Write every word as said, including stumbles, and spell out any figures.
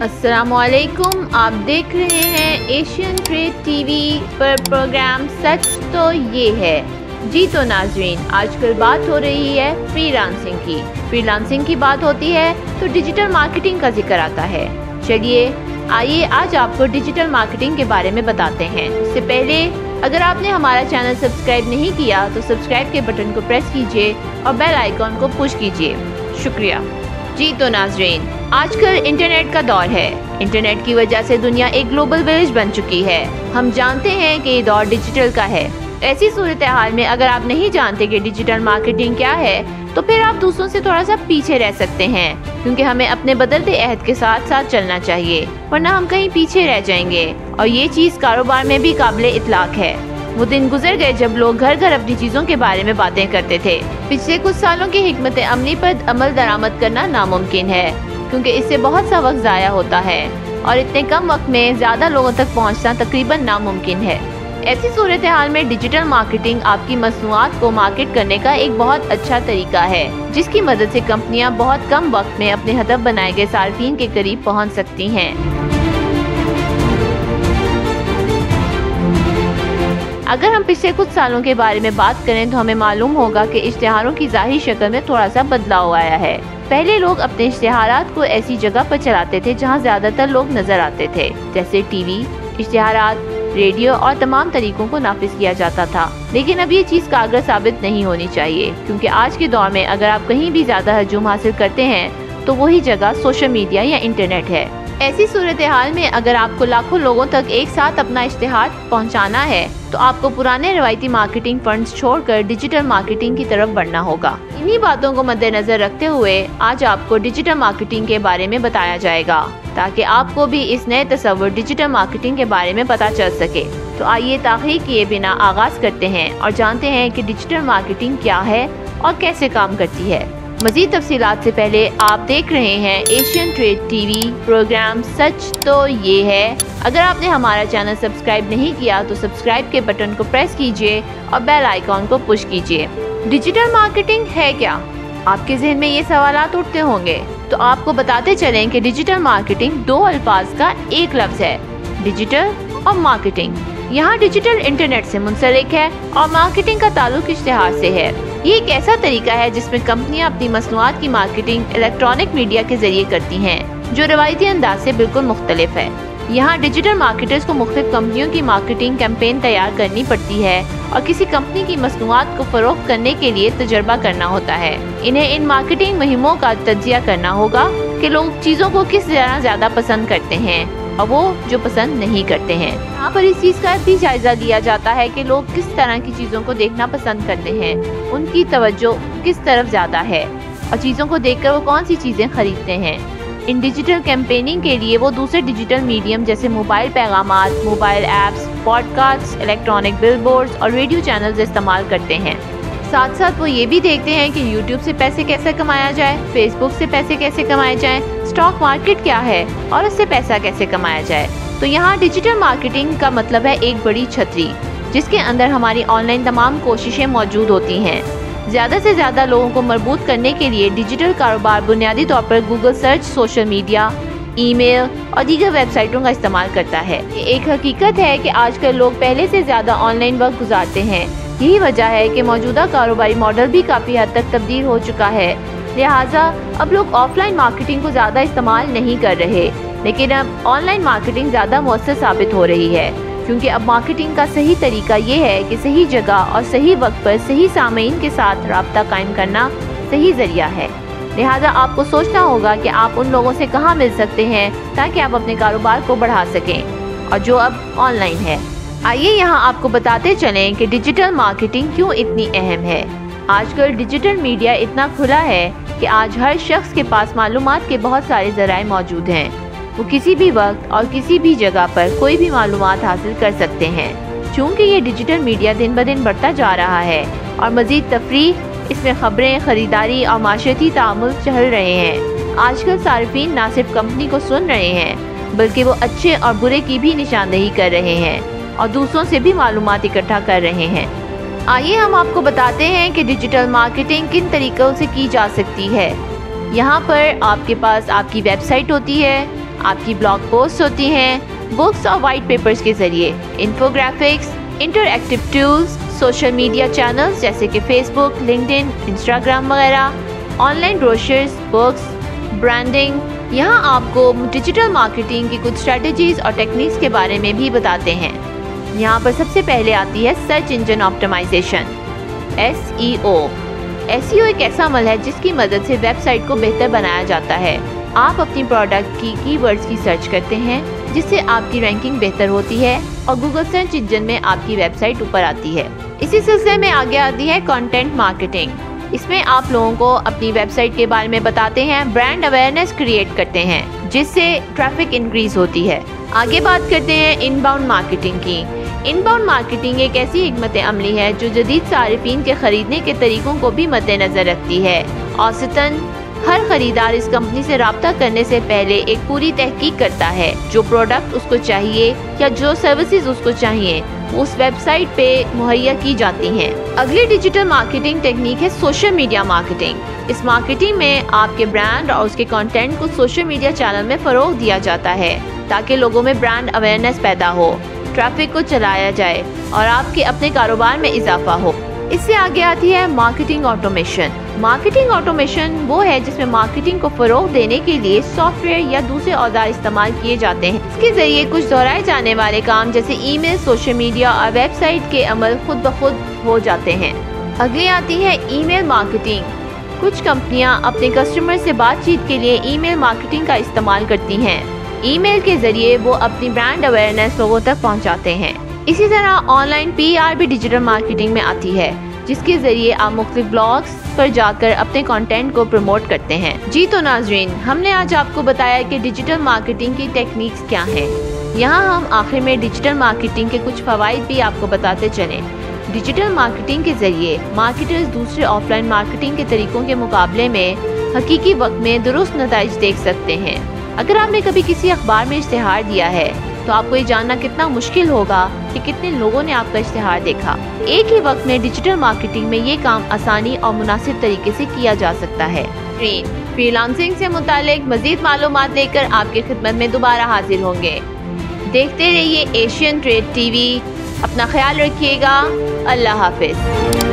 अस्सलामुअलैकुम, आप देख रहे हैं एशियन ट्रेड टीवी पर प्रोग्राम सच तो ये है। जी तो नाजरीन, आजकल बात हो रही है फ्रीलांसिंग की। फ्रीलांसिंग की बात होती है तो डिजिटल मार्केटिंग का जिक्र आता है। चलिए आइए आज आपको डिजिटल मार्केटिंग के बारे में बताते हैं। इससे पहले अगर आपने हमारा चैनल सब्सक्राइब नहीं किया तो सब्सक्राइब के बटन को प्रेस कीजिए और बेल आइकॉन को पुश कीजिए। शुक्रिया। जी तो नाजरीन, आजकल इंटरनेट का दौर है। इंटरनेट की वजह से दुनिया एक ग्लोबल विलेज बन चुकी है। हम जानते हैं कि ये दौर डिजिटल का है। ऐसी सूरत हाल में अगर आप नहीं जानते कि डिजिटल मार्केटिंग क्या है तो फिर आप दूसरों से थोड़ा सा पीछे रह सकते हैं, क्योंकि हमें अपने बदलते अहद के साथ साथ चलना चाहिए, वरना हम कहीं पीछे रह जाएंगे। और ये चीज़ कारोबार में भी काबिले इतलाक है। वो दिन गुजर गए जब लोग घर घर अपनी चीज़ों के बारे में बातें करते थे। पिछले कुछ सालों की हिकमत अमली पर अमल दरामद करना नामुमकिन है, क्योंकि इससे बहुत सा वक्त ज़ाया होता है और इतने कम वक्त में ज़्यादा लोगों तक पहुंचना तकरीबन नामुमकिन है। ऐसी सूरत हाल में डिजिटल मार्केटिंग आपकी मसनूआत को मार्केट करने का एक बहुत अच्छा तरीका है, जिसकी मदद से कंपनियां बहुत कम वक्त में अपने हदफ बनाए गए सार्फिन के करीब पहुंच सकती हैं। अगर हम पिछले कुछ सालों के बारे में बात करें तो हमें मालूम होगा कि इश्तिहारों की ज़ाहिरी शक्ल में थोड़ा सा बदलाव आया है। पहले लोग अपने इश्तिहारात को ऐसी जगह पर चलाते थे जहां ज्यादातर लोग नजर आते थे, जैसे टीवी, इश्तिहारात, रेडियो और तमाम तरीकों को नाफिज किया जाता था। लेकिन अब ये चीज़ कारगर साबित नहीं होनी चाहिए, क्योंकि आज के दौर में अगर आप कहीं भी ज्यादा हजूम हासिल करते हैं तो वही जगह सोशल मीडिया या इंटरनेट है। ऐसी सूरत हाल में अगर आपको लाखों लोगों तक एक साथ अपना इश्तिहार पहुंचाना है तो आपको पुराने रवायती मार्केटिंग फंड्स छोड़कर डिजिटल मार्केटिंग की तरफ बढ़ना होगा। इन्हीं बातों को मद्देनजर रखते हुए आज आपको डिजिटल मार्केटिंग के बारे में बताया जाएगा, ताकि आपको भी इस नए तस्वर डिजिटल मार्केटिंग के बारे में पता चल सके। तो आइए ताख़ीर किए बिना आगाज करते हैं और जानते हैं कि डिजिटल मार्केटिंग क्या है और कैसे काम करती है। मज़ीद तफसीलात से पहले आप देख रहे हैं एशियन ट्रेड टीवी प्रोग्राम सच तो ये है। अगर आपने हमारा चैनल सब्सक्राइब नहीं किया तो सब्सक्राइब के बटन को प्रेस कीजिए और बेल आइकॉन को पुश कीजिए। डिजिटल मार्केटिंग है क्या? आपके जहन में ये सवालात उठते होंगे, तो आपको बताते चलें कि डिजिटल मार्केटिंग दो अल्फाज का एक लफ्ज़ है, डिजिटल और मार्केटिंग। यहाँ डिजिटल इंटरनेट से मुंसलिक है और मार्केटिंग का ताल्लुक इश्तिहार से है। ये एक ऐसा तरीका है जिसमें कंपनियां अपनी मसनूआत की मार्केटिंग इलेक्ट्रॉनिक मीडिया के जरिए करती हैं, जो रवायती अंदाज से बिल्कुल मुख्तलिफ है। यहाँ डिजिटल मार्केटर्स को मुख्तलिफ कंपनियों की मार्केटिंग कैंपेन तैयार करनी पड़ती है और किसी कंपनी की मसनूआत को फरोख्त करने के लिए तजर्बा करना होता है। इन्हें इन मार्केटिंग मुहिमों का तज्जिया करना होगा कि लोग चीज़ों को किस तरह ज़्यादा पसंद करते हैं और वो जो पसंद नहीं करते हैं। यहाँ पर इस चीज़ का भी जायजा लिया जाता है कि लोग किस तरह की चीज़ों को देखना पसंद करते हैं, उनकी तवज्जो किस तरफ ज़्यादा है और चीज़ों को देखकर वो कौन सी चीज़ें खरीदते हैं। इन डिजिटल कैंपेनिंग के लिए वो दूसरे डिजिटल मीडियम जैसे मोबाइल पैगामात, mobile apps, podcast, electronic billboards और रेडियो चैनल्स इस्तेमाल करते हैं। साथ साथ वो ये भी देखते हैं कि यूट्यूब से पैसे कैसे कमाया जाए, फेसबुक से पैसे कैसे कमाए जाएं, स्टॉक मार्केट क्या है और उससे पैसा कैसे कमाया जाए। तो यहाँ डिजिटल मार्केटिंग का मतलब है एक बड़ी छतरी, जिसके अंदर हमारी ऑनलाइन तमाम कोशिशें मौजूद होती हैं। ज़्यादा से ज़्यादा लोगों को मरबूत करने के लिए डिजिटल कारोबार बुनियादी तौर पर Google search, social media, email और दीगर वेबसाइटों का इस्तेमाल करता है। ये एक हकीकत है कि आजकल लोग पहले से ज़्यादा ऑनलाइन वक्त गुजारते हैं। यही वजह है कि मौजूदा कारोबारी मॉडल भी काफ़ी हद तक तब्दील हो चुका है। लिहाजा अब लोग ऑफलाइन मार्केटिंग को ज़्यादा इस्तेमाल नहीं कर रहे, लेकिन अब ऑनलाइन मार्केटिंग ज़्यादा मौसर साबित हो रही है, क्योंकि अब मार्केटिंग का सही तरीका ये है कि सही जगह और सही वक्त पर सही सामीन के साथ राब्ता कायम करना सही ज़रिया है। लिहाजा आपको सोचना होगा कि आप उन लोगों से कहाँ मिल सकते हैं ताकि आप अपने कारोबार को बढ़ा सकें, और जो अब ऑनलाइन है। आइए यहाँ आपको बताते चलें कि डिजिटल मार्केटिंग क्यों इतनी अहम है। आजकल डिजिटल मीडिया इतना खुला है कि आज हर शख्स के पास मालूमात के बहुत सारे ज़राए मौजूद हैं। वो किसी भी वक्त और किसी भी जगह पर कोई भी मालूमात हासिल कर सकते हैं। चूँकि ये डिजिटल मीडिया दिन ब दिन बढ़ता जा रहा है और मज़ीद तफरीह इसमें ख़बरें, ख़रीदारी और माशरती तामुल चल रहे हैं। आजकल सार्फिन ना सिर्फ कंपनी को सुन रहे हैं, बल्कि वो अच्छे और बुरे की भी निशानदेही कर रहे हैं और दूसरों से भी मालूमात इकट्ठा कर रहे हैं। आइए हम आपको बताते हैं कि डिजिटल मार्केटिंग किन तरीक़ों से की जा सकती है। यहाँ पर आपके पास आपकी वेबसाइट होती है, آپ کی بلاگ پوسٹ ہوتی ہیں، بکس اور وائٹ پیپرز کے ذریعے، infographics, interactive tools, social media channels جیسے کہ Facebook, LinkedIn, Instagram وغیرہ، online brochures, books, branding. یہاں آپ کو ڈیجیٹل مارکیٹنگ کی کچھ اسٹریٹجیز اور ٹیکنیکس کے بارے میں بھی بتاتے ہیں۔ یہاں پر سب سے پہلے آتی ہے search engine optimisation, S E O. S E O ایک ایسا عمل ہے جس کی مدد سے ویب سائٹ کو بہتر بنایا جاتا ہے۔ آپ اپنی پروڈکٹ کی کی ورڈز کی سرچ کرتے ہیں جس سے آپ کی رینکنگ بہتر ہوتی ہے اور گوگل سرچ انجن میں آپ کی ویب سائٹ اوپر آتی ہے۔ اسی سلسلے میں آگے آتی ہے کنٹینٹ مارکیٹنگ۔ اس میں آپ لوگوں کو اپنی ویب سائٹ کے بارے میں بتاتے ہیں، برانڈ اویئرنیس کریٹ کرتے ہیں جس سے ٹریفک انکریز ہوتی ہے۔ آگے بات کرتے ہیں ان باؤنڈ مارکیٹنگ کی۔ ان باؤنڈ مارکیٹنگ ایک ایسی حکمت عملی ہے جو جدید صارفین کے خریدنے کے طریقوں کو بھی مد نظر رکھتی ہے۔ اوسطاً ہر خریدار اس کمپنی سے رابطہ کرنے سے پہلے ایک پوری تحقیق کرتا ہے، جو پروڈکٹ اس کو چاہیے یا جو سروسز اس کو چاہیے اس ویب سائٹ پہ مہیا کی جاتی ہیں۔ اگلی ڈیجیٹل مارکیٹنگ ٹیکنیک ہے سوشل میڈیا مارکیٹنگ۔ اس مارکیٹنگ میں آپ کے برانڈ اور اس کے کنٹینٹ کو سوشل میڈیا چینل میں فروغ دیا جاتا ہے تاکہ لوگوں میں برانڈ اویئرنیس پیدا ہو، ٹریفک کو چلایا جائے اور آپ کے اپنے کاروبار میں اضافہ ہو۔ اس سے آگے آتی ہے مارکیٹنگ آٹومیشن۔ مارکیٹنگ آٹومیشن وہ ہے جس میں مارکیٹنگ کو فروغ دینے کے لیے سافٹ ویئر یا دوسرے اوزار استعمال کیے جاتے ہیں۔ اس کے ذریعے کچھ دہرائے جانے والے کام جیسے ای میل، سوشل میڈیا اور ویب سائٹ کے عمل خود بخود ہو جاتے ہیں۔ اگلی آتی ہے ای میل مارکیٹنگ۔ کچھ کمپنیاں اپنے کسٹمر سے بات چیت کے لیے ای میل مارکیٹنگ کا استعمال کرتی ہیں۔ ای میل کے ذریعے وہ اپنی برانڈ اویئرنیس لوگوں تک پہنچاتے ہیں۔ اسی طرح آن لائن پی آر بھی ڈیجیٹل مارکیٹنگ میں آتی ہے، جس کے ذریعے آپ مختلف بلاگز پر جا کر اپنے کنٹینٹ کو پروموٹ کرتے ہیں۔ جی تو ناظرین، ہم نے آج آپ کو بتایا کہ ڈیجیٹل مارکیٹنگ کی ٹیکنیکس کیا ہیں۔ یہاں ہم آخر میں ڈیجیٹل مارکیٹنگ کے کچھ فوائد بھی آپ کو بتاتے چلیں۔ ڈیجیٹل مارکیٹنگ کے ذریعے مارکیٹرز دوسرے آف لائن مارکیٹنگ کے طریقوں کے مقابلے میں حقیقی وقت میں درست نتائج دیکھ سکتے ہیں۔ اگر آپ نے کبھی کسی اخبار میں اشتہار دیا ہے تو آپ کو یہ جاننا کتنا مشکل ہوگا کہ کتنے لوگوں نے آپ کا اشتہار دیکھا۔ ایک ہی وقت میں ڈیجیٹل مارکیٹنگ میں یہ کام آسانی اور مناسب طریقے سے کیا جا سکتا ہے۔ فری لانسنگ سے متعلق مزید معلومات لے کر آپ کی خدمت میں دوبارہ حاضر ہوں گے۔ دیکھتے رہیے ایشین ٹریڈ ٹی وی۔ اپنا خیال رکھیے گا۔ اللہ حافظ۔